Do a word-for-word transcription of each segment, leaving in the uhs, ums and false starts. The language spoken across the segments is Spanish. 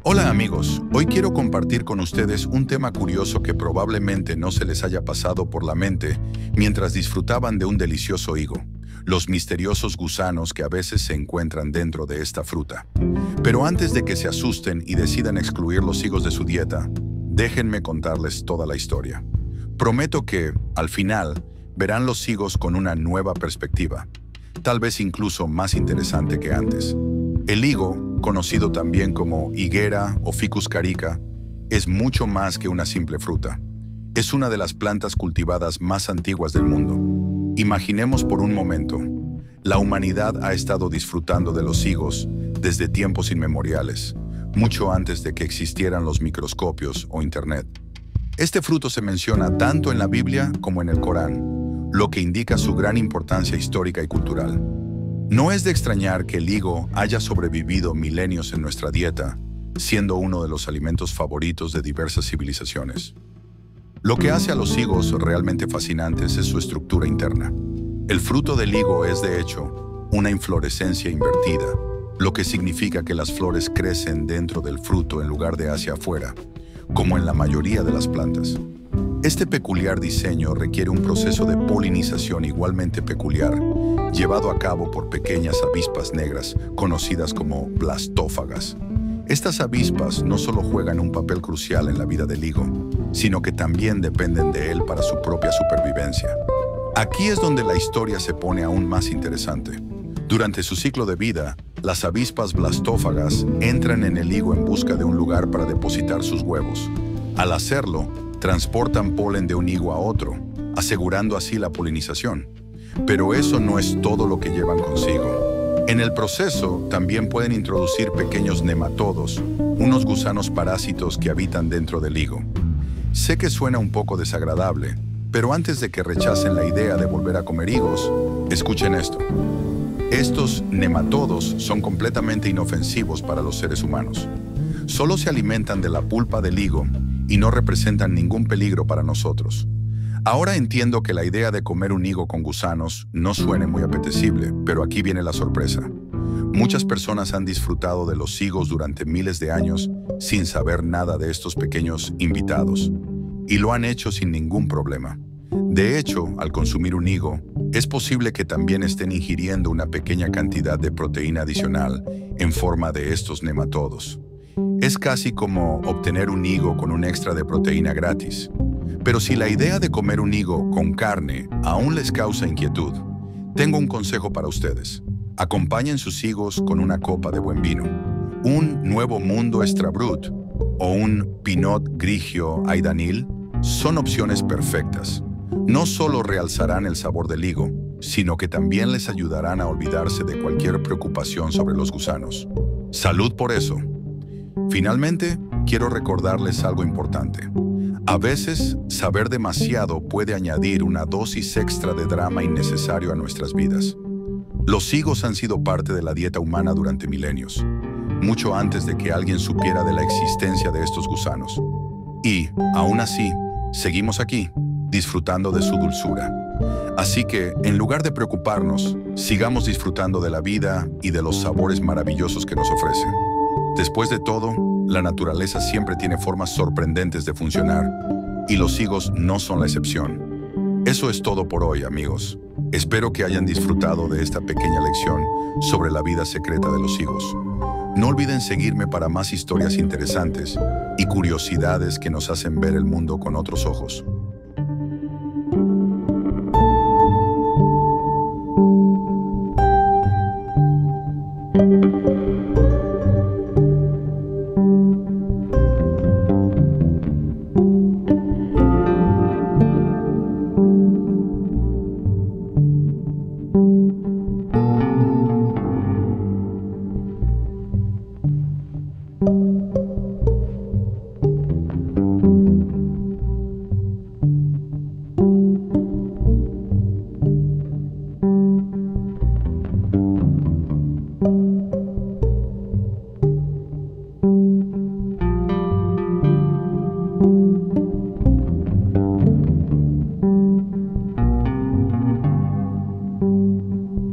Hola amigos, hoy quiero compartir con ustedes un tema curioso que probablemente no se les haya pasado por la mente mientras disfrutaban de un delicioso higo, los misteriosos gusanos que a veces se encuentran dentro de esta fruta. Pero antes de que se asusten y decidan excluir los higos de su dieta, déjenme contarles toda la historia. Prometo que, al final, verán los higos con una nueva perspectiva, tal vez incluso más interesante que antes. El higo, conocido también como higuera o Ficus carica, es mucho más que una simple fruta. Es una de las plantas cultivadas más antiguas del mundo. Imaginemos por un momento, la humanidad ha estado disfrutando de los higos desde tiempos inmemoriales, mucho antes de que existieran los microscopios o Internet. Este fruto se menciona tanto en la Biblia como en el Corán, lo que indica su gran importancia histórica y cultural. No es de extrañar que el higo haya sobrevivido milenios en nuestra dieta, siendo uno de los alimentos favoritos de diversas civilizaciones. Lo que hace a los higos realmente fascinantes es su estructura interna. El fruto del higo es, de hecho, una inflorescencia invertida, lo que significa que las flores crecen dentro del fruto en lugar de hacia afuera, como en la mayoría de las plantas. Este peculiar diseño requiere un proceso de polinización igualmente peculiar, llevado a cabo por pequeñas avispas negras, conocidas como blastófagas. Estas avispas no solo juegan un papel crucial en la vida del higo, sino que también dependen de él para su propia supervivencia. Aquí es donde la historia se pone aún más interesante. Durante su ciclo de vida, las avispas blastófagas entran en el higo en busca de un lugar para depositar sus huevos. Al hacerlo, transportan polen de un higo a otro, asegurando así la polinización. Pero eso no es todo lo que llevan consigo. En el proceso también pueden introducir pequeños nematodos, unos gusanos parásitos que habitan dentro del higo. Sé que suena un poco desagradable, pero antes de que rechacen la idea de volver a comer higos, escuchen esto. Estos nematodos son completamente inofensivos para los seres humanos. Solo se alimentan de la pulpa del higo y no representan ningún peligro para nosotros. Ahora entiendo que la idea de comer un higo con gusanos no suene muy apetecible, pero aquí viene la sorpresa. Muchas personas han disfrutado de los higos durante miles de años sin saber nada de estos pequeños invitados, y lo han hecho sin ningún problema. De hecho, al consumir un higo, es posible que también estén ingiriendo una pequeña cantidad de proteína adicional en forma de estos nematodos. Es casi como obtener un higo con un extra de proteína gratis. Pero si la idea de comer un higo con carne aún les causa inquietud, tengo un consejo para ustedes. Acompañen sus higos con una copa de buen vino, un Nuevo Mundo Extra Brut o un Pinot Grigio Aidanil son opciones perfectas. No solo realzarán el sabor del higo, sino que también les ayudarán a olvidarse de cualquier preocupación sobre los gusanos. ¡Salud por eso! Finalmente, quiero recordarles algo importante. A veces, saber demasiado puede añadir una dosis extra de drama innecesario a nuestras vidas. Los higos han sido parte de la dieta humana durante milenios, mucho antes de que alguien supiera de la existencia de estos gusanos. Y, aún así, seguimos aquí, disfrutando de su dulzura. Así que, en lugar de preocuparnos, sigamos disfrutando de la vida y de los sabores maravillosos que nos ofrece. Después de todo, la naturaleza siempre tiene formas sorprendentes de funcionar, y los higos no son la excepción. Eso es todo por hoy, amigos. Espero que hayan disfrutado de esta pequeña lección sobre la vida secreta de los higos. No olviden seguirme para más historias interesantes y curiosidades que nos hacen ver el mundo con otros ojos.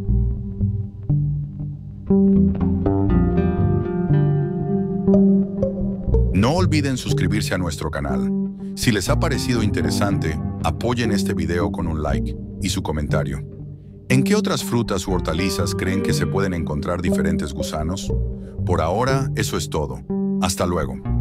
Thank you. No olviden suscribirse a nuestro canal. Si les ha parecido interesante, apoyen este video con un like y su comentario. ¿En qué otras frutas u hortalizas creen que se pueden encontrar diferentes gusanos? Por ahora, eso es todo. Hasta luego.